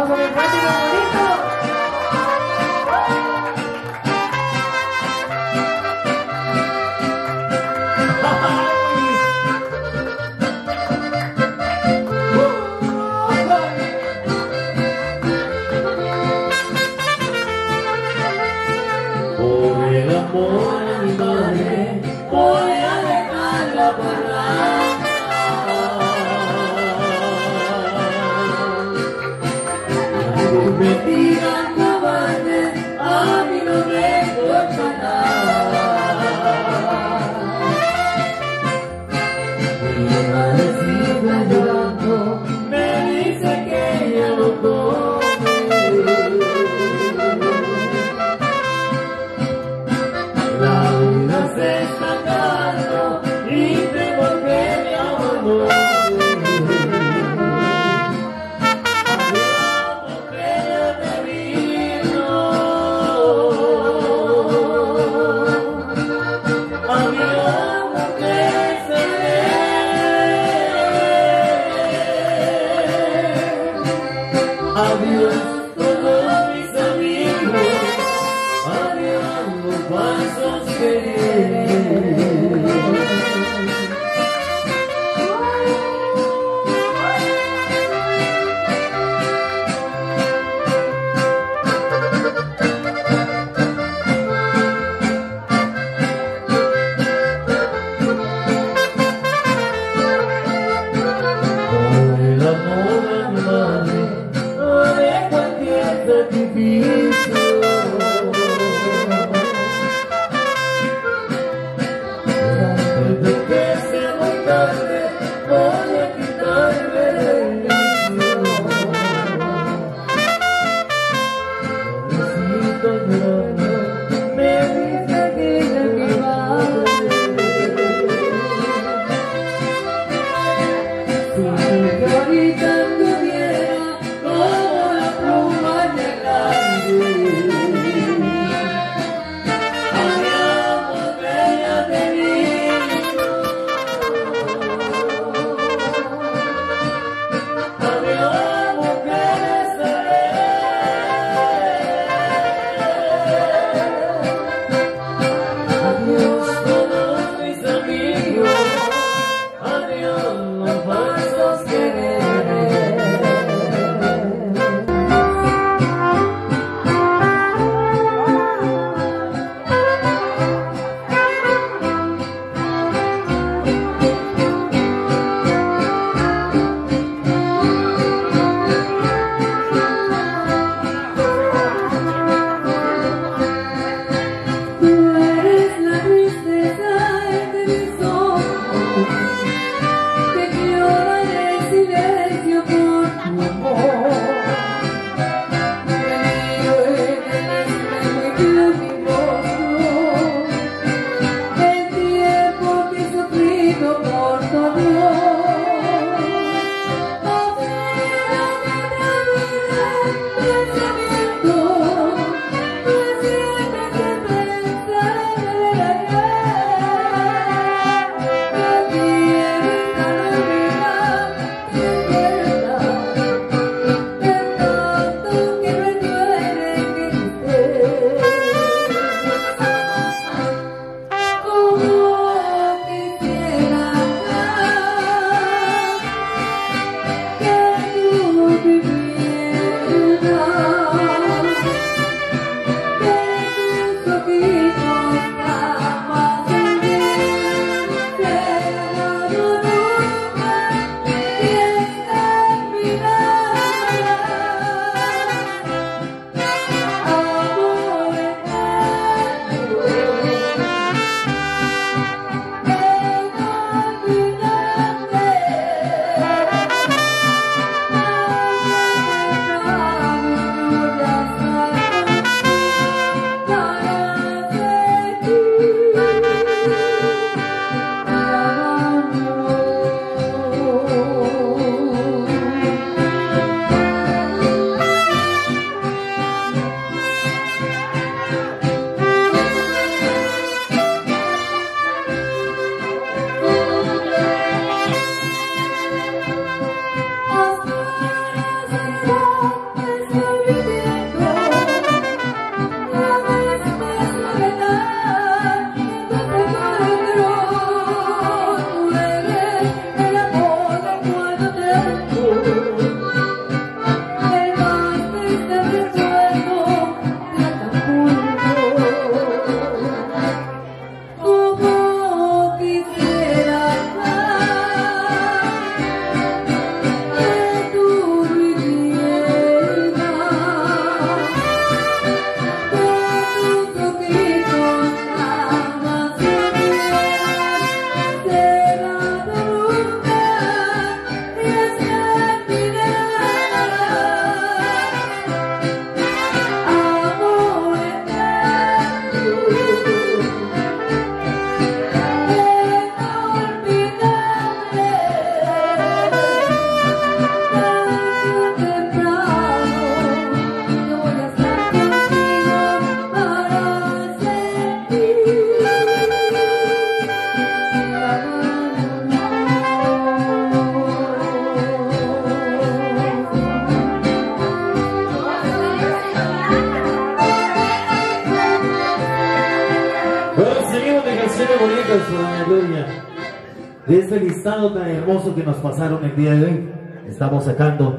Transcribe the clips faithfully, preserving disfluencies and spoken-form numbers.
con el fuerte y lo bonito. Por el amor a mi madre, voy a dejarla volar. Me digan cobarde, a mí no me importa nada. Mi madre sigue llorando, me dice que ella no come. La vida se está acabando y tengo que me abandonar. Adiós todos mis amigos, adiós los falsos quereres. Por el amor a mi madre, no dejo eso, doña Gloria. De este listado tan hermoso que nos pasaron el día de hoy, estamos sacando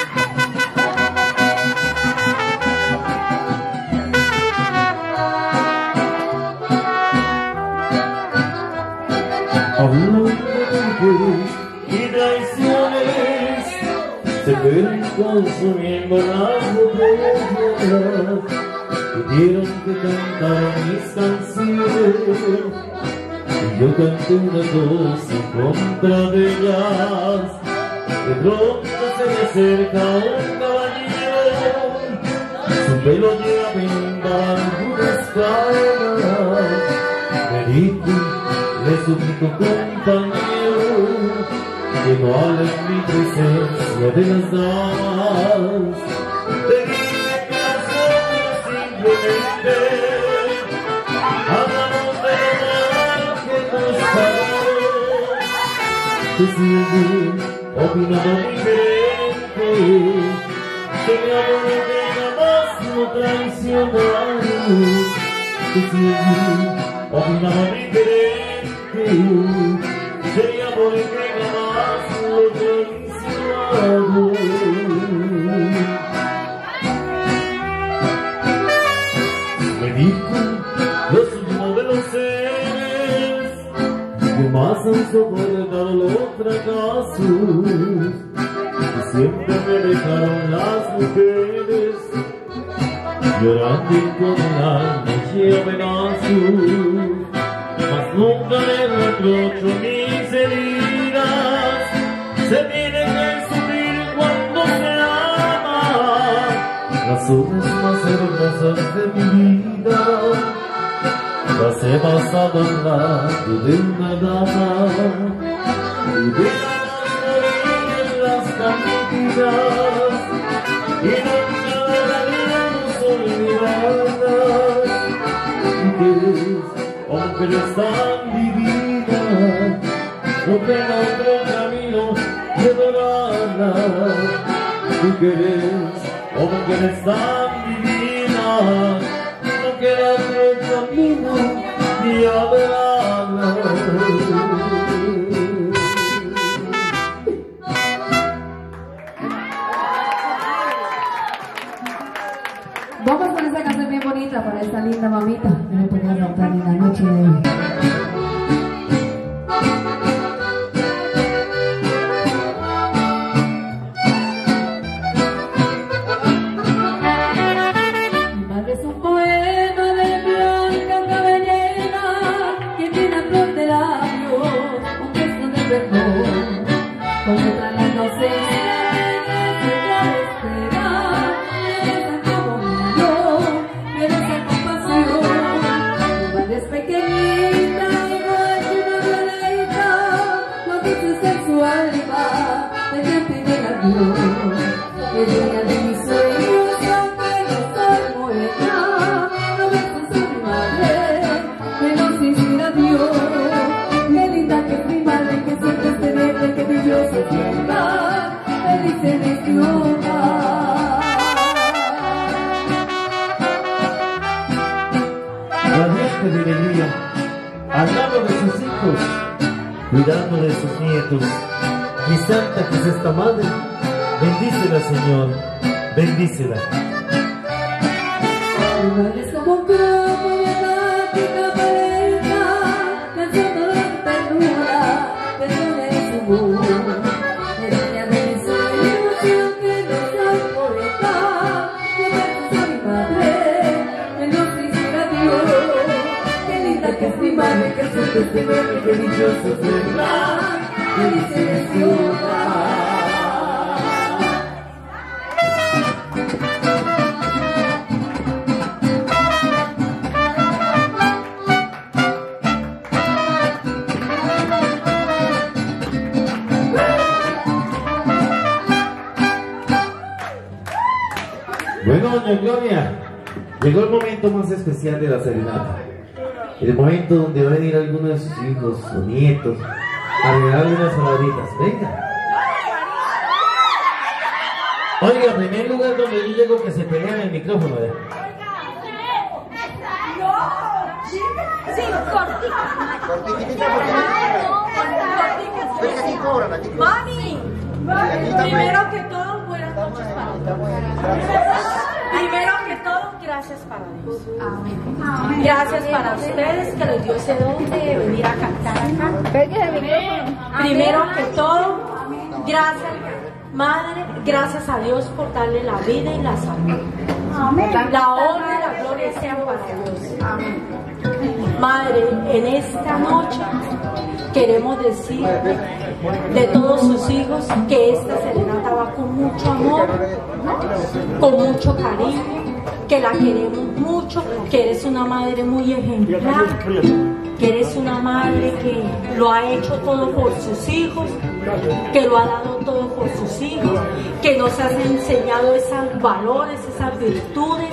hablando y traiciones, se fueron consumiendo las botellas. Pidieron que cantara mis canciones y yo canté una cosa en contra de ellas. De pronto se me acerca un caballero, su pelo lleva en algunas cadenas. Me dijo, le suplico compañero, que no hable en mi presencia de las damas. Te dije que nosotros simplemente hablamos de nada que nos pagó. Que si alguien opinaba diferente, que mi amor que jamás lo traicionaron. Que si alguien opinaba diferente, sería porque jamás lo traicionaron. Me dijo los últimos de los seres que más han soportado los fracasos, que siempre me dejaron las mujeres llorando y con el alma llena de pedazos. Mas nunca le reprocho mis heridas, se tiene que sufrir cuando se ama. Las horas más hermosas de mi vida las he pasado al lado de una dama, y de las cantinas, y nunca la haremos olvidarlas. Mujeres tan divinas, no queda otro camino de adorarlas. Mujeres, oh mujeres tan divinas, no queda otro camino de adorarlas. Vamos con esa canción bien bonita para esta linda mamita que no podía cantar en la noche de hoy. Mi madre es un poema de blanca cabellera que tiene a flor de labios un gesto de perdón. Cuando trae la inocencia hablando de sus hijos, cuidando de sus nietos. Mi santa que es esta madre, bendícela, Señor, bendícela. Mi madre es como un campo de táctica pareja, canción de ternura, de de su voz. Herencia de mi sueño, que no soy poeta, que versos a mi madre, me los hiciera Dios. Que es mi madre, que siempre es mi madre, que dichoso es verdad, que dice de ciudad. Bueno, doña Gloria, llegó el momento más especial de la serenata. El momento donde va a venir alguno de sus hijos o nietos a regalarle unas palabritas. Venga. Oiga, primer lugar donde yo llego que se pelean el micrófono, ¿eh? Sí, cortica. Cortiquitita porque aquí cobran, aquí cobran. Mami, primero que todo, buenas noches para Dios. Primero que todo, gracias para Dios. Amén. Gracias para ustedes que les dio ese don de venir a cantar acá. Primero que todo, gracias, Madre, gracias a Dios por darle la vida y la salud. La honra y la gloria sean para Dios. Amén. Madre, en esta noche queremos decir de todos sus hijos que esta serenata va con mucho amor, con mucho cariño, que la queremos mucho, que eres una madre muy ejemplar, que eres una madre que lo ha hecho todo por sus hijos, que lo ha dado todo por sus hijos, que nos has enseñado esos valores, esas virtudes,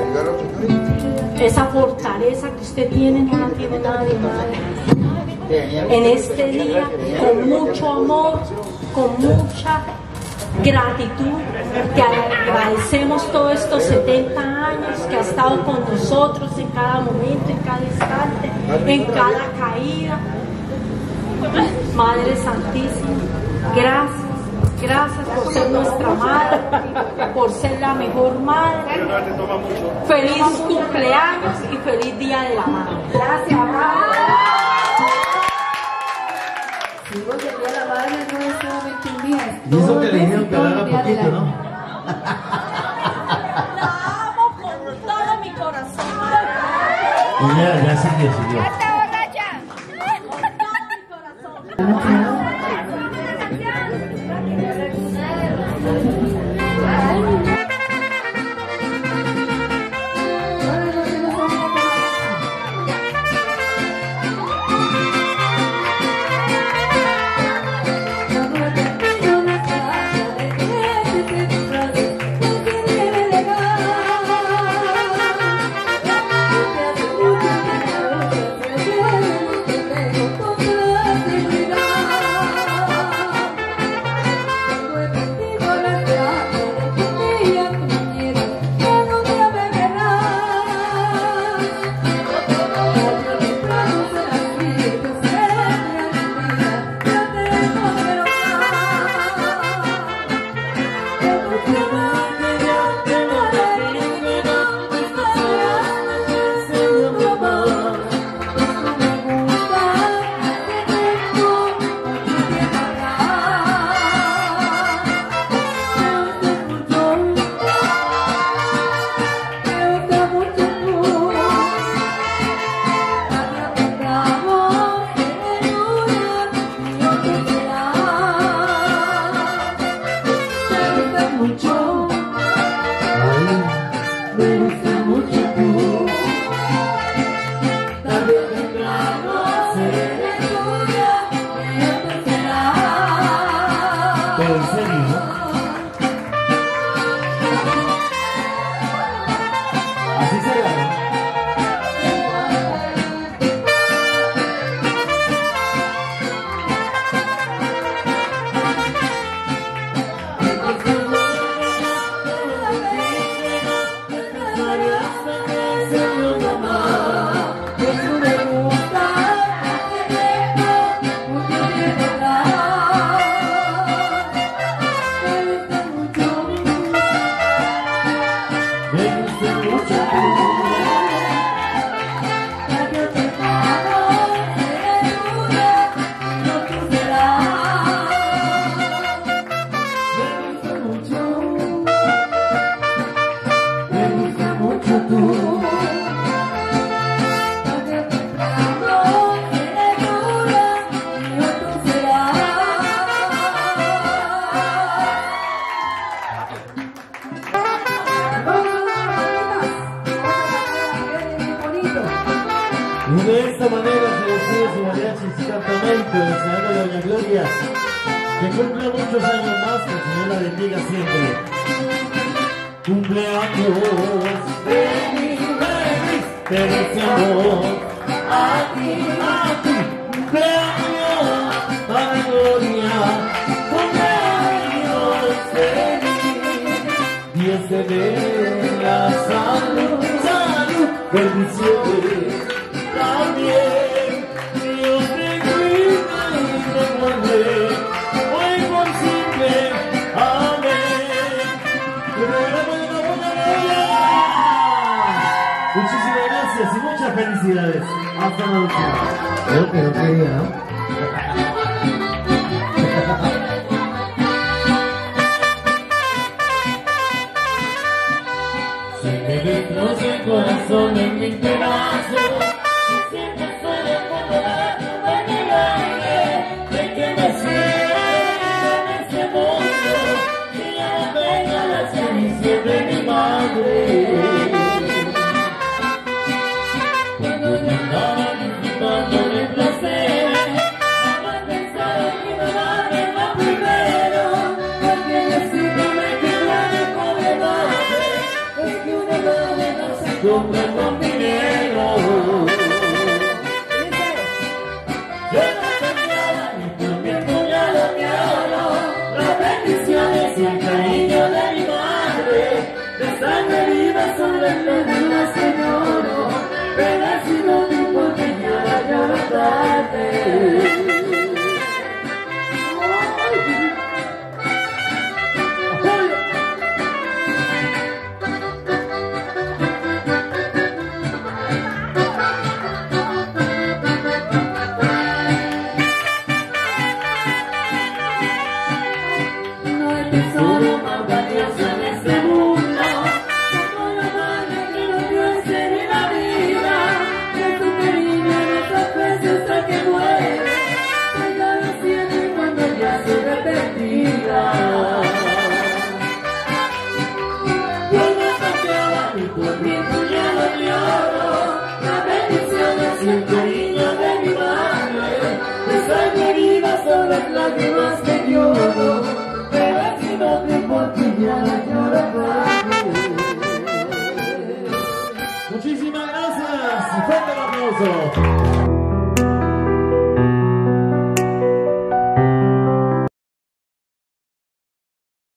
esa fortaleza que usted tiene, no la tiene nadie, madre. En este día, con mucho amor, con mucha gratitud, te agradecemos todos estos setenta años que ha estado con nosotros en cada momento, en cada instante, en cada caída. Madre Santísima, gracias. Gracias por ser nuestra madre, por ser la mejor madre. Feliz cumpleaños y feliz día de la madre. Gracias, madre. Digo que el día de la madre no es solamente un día, es Y eso todo que el le mes y dijeron que todo lo el haga día de poquito, la- ¿no? La amo con todo mi corazón. Y ya, ya siguió, siguió. Con todo mi corazón. Pero en serio, ¿no? Así será, ¿no? Y de esta manera se despide su mariachi Campamento, deseando a Doña Gloria que cumpla muchos años más, que el Señor la bendiga siempre. Cumpleaños feliz, feliz, te deseamos a ti, a ti. Cumpleaños para Gloria, cumpleaños feliz. Dios te dé la salud, salud, bendiciones. También felicidades. Hasta la próxima. Creo que no quería, ¿no? Se me destroza el corazón en mil pedazos. Me siento solo como volando en el aire. ¿De qué me sirve en este mundo si ya no tengo las caricias de mi madre? Cuando yo andaba disfrutando del placer, jamás pensaba que iba a darme lo primero. Porque necesito me quedó de pobre madre. Es que una madre no se compra con dinero. Yo no soñaba ni por mi puñado ni oro las bendiciones y el cariño de mi madre. De sangre viva son las lágrimas que lloro, pero ha sido tiempo que llora, llora tarde. Solo más valioso en este mundo, como la madre que nos dio en serio la vida, que su cariño nos aprecia hasta que muere, ella lo siente cuando ya se arrepentida. Yo no confiaba ni por mi puñado ni oro, las bendiciones y el cariño de mi madre, de sangre viva son las lágrimas que lloro. No tiempo que ya la lloro. Muchísimas gracias. Fuerte el aplauso.